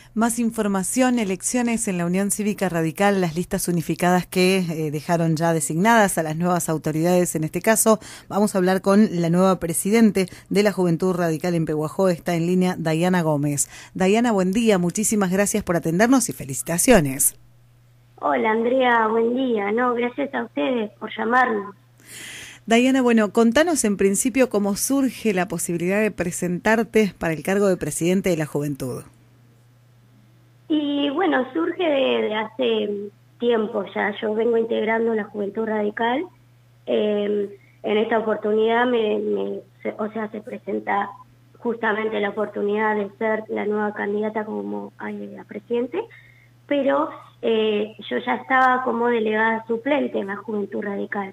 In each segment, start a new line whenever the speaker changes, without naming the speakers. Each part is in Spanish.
Más información, elecciones en la Unión Cívica Radical, las listas unificadas que dejaron ya designadas a las nuevas autoridades. En este caso, vamos a hablar con la nueva presidente de la Juventud Radical en Pehuajó. Está en línea Dayana Gómez. Dayana, buen día, muchísimas gracias por atendernos y felicitaciones.
Hola Andrea, buen día. No, gracias a ustedes por llamarnos.
Dayana, bueno, contanos en principio cómo surge la posibilidad de presentarte para el cargo de presidente de la Juventud.
Y bueno, surge de hace tiempo ya. Yo vengo integrando la Juventud Radical. En esta oportunidad se presenta justamente la oportunidad de ser la nueva candidata como a presidente, pero yo ya estaba como delegada suplente en la Juventud Radical.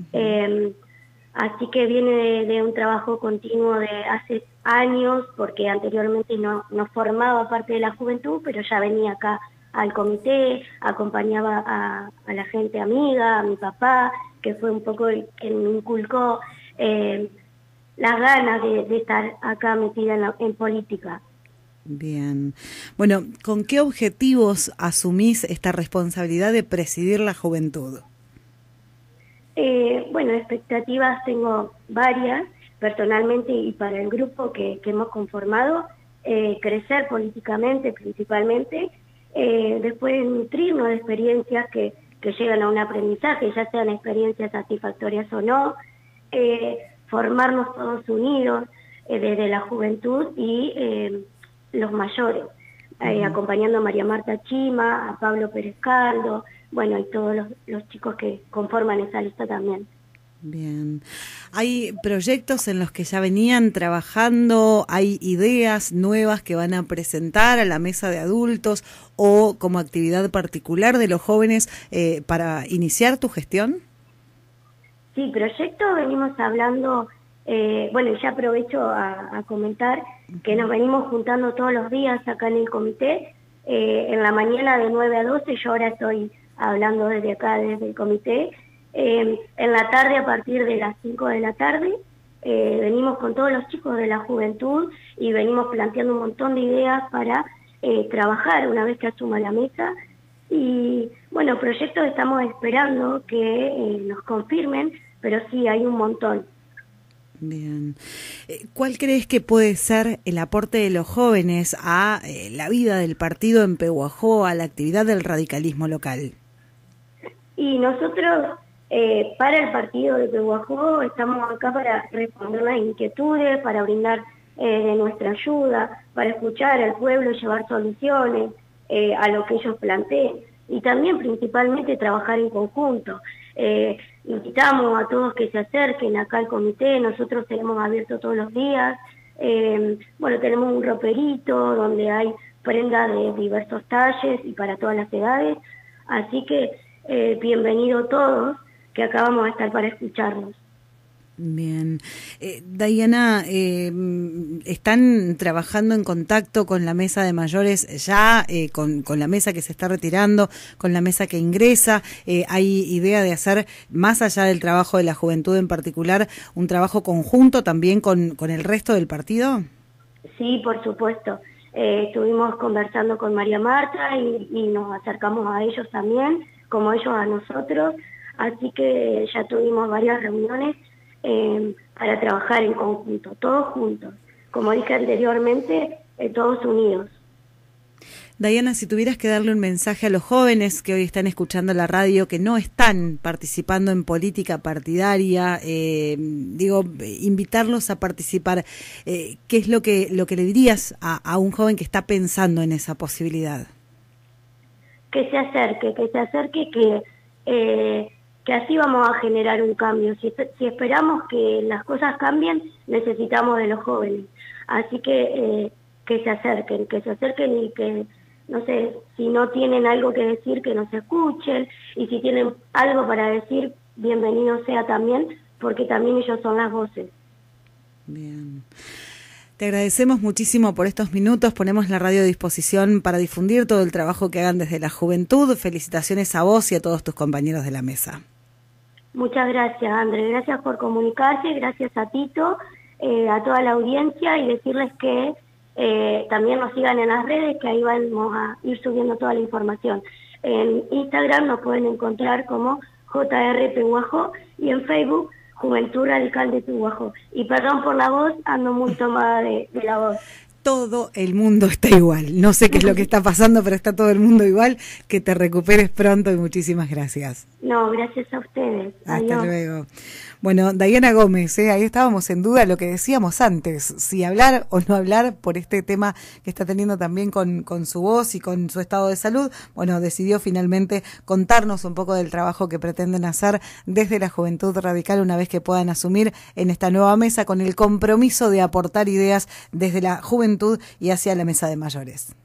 Así que viene de un trabajo continuo de hace años, porque anteriormente no formaba parte de la juventud, pero ya venía acá al comité, acompañaba a la gente amiga, a mi papá, que fue un poco el que me inculcó las ganas de estar acá metida en política.
Bien. Bueno, ¿con qué objetivos asumís esta responsabilidad de presidir la juventud?
Bueno, expectativas tengo varias, personalmente y para el grupo que hemos conformado, crecer políticamente principalmente, después nutrirnos de experiencias que llegan a un aprendizaje, ya sean experiencias satisfactorias o no, formarnos todos unidos desde la juventud y los mayores, acompañando a María Marta Chima, a Pablo Pérez Caldo, bueno, y todos los chicos que conforman esa lista también.
Bien. ¿Hay proyectos en los que ya venían trabajando? ¿Hay ideas nuevas que van a presentar a la mesa de adultos o como actividad particular de los jóvenes para iniciar tu gestión?
Sí, proyectos venimos hablando, bueno, ya aprovecho a comentar que nos venimos juntando todos los días acá en el comité, en la mañana de 9 a 12, yo ahora estoy hablando desde acá, desde el comité. En la tarde, a partir de las 5 de la tarde, venimos con todos los chicos de la juventud y venimos planteando un montón de ideas para trabajar una vez que asuma la mesa. Y bueno, proyectos estamos esperando que nos confirmen, pero sí, hay un montón.
Bien. ¿Cuál crees que puede ser el aporte de los jóvenes a la vida del partido en Pehuajó, a la actividad del radicalismo local?
Y nosotros, para el partido de Pehuajó, estamos acá para responder las inquietudes, para brindar nuestra ayuda, para escuchar al pueblo, llevar soluciones a lo que ellos planteen, y también principalmente trabajar en conjunto. Invitamos a todos que se acerquen acá al comité, nosotros tenemos abierto todos los días, bueno, tenemos un roperito donde hay prendas de diversos talles y para todas las edades, así que bienvenidos todos, que acá vamos a estar para escucharlos.
Bien. Dayana, ¿están trabajando en contacto con la mesa de mayores ya, con la mesa que se está retirando, con la mesa que ingresa? ¿Hay idea de hacer, más allá del trabajo de la juventud en particular, un trabajo conjunto también con el resto del partido?
Sí, por supuesto. Estuvimos conversando con María Marta y nos acercamos a ellos también, como ellos a nosotros, así que ya tuvimos varias reuniones para trabajar en conjunto, todos juntos, como dije anteriormente, todos unidos.
Dayana, si tuvieras que darle un mensaje a los jóvenes que hoy están escuchando la radio, que no están participando en política partidaria, invitarlos a participar, ¿qué es lo que le dirías a un joven que está pensando en esa posibilidad?
Que se acerque, que así vamos a generar un cambio. Si esperamos que las cosas cambien, necesitamos de los jóvenes. Así que se acerquen y que, no sé, si no tienen algo que decir, que nos escuchen, y si tienen algo para decir, bienvenido sea también, porque también ellos son las voces.
Bien. Te agradecemos muchísimo por estos minutos, ponemos la radio a disposición para difundir todo el trabajo que hagan desde la juventud. Felicitaciones a vos y a todos tus compañeros de la mesa.
Muchas gracias, André, gracias por comunicarse, gracias a Tito, a toda la audiencia, y decirles que también nos sigan en las redes, que ahí vamos a ir subiendo toda la información. En Instagram nos pueden encontrar como JR Pehuajó y en Facebook Juventud Radical de Pehuajó. Y perdón por la voz, ando muy tomada de la voz.
Todo el mundo está igual. No sé qué es lo que está pasando, pero está todo el mundo igual. Que te recuperes pronto y muchísimas gracias.
No, gracias a ustedes.
Hasta luego. Bueno, Dayana Gómez, ahí estábamos en duda lo que decíamos antes, si hablar o no hablar por este tema que está teniendo también con su voz y con su estado de salud. Bueno, decidió finalmente contarnos un poco del trabajo que pretenden hacer desde la Juventud Radical una vez que puedan asumir en esta nueva mesa con el compromiso de aportar ideas desde la juventud y hacia la mesa de mayores.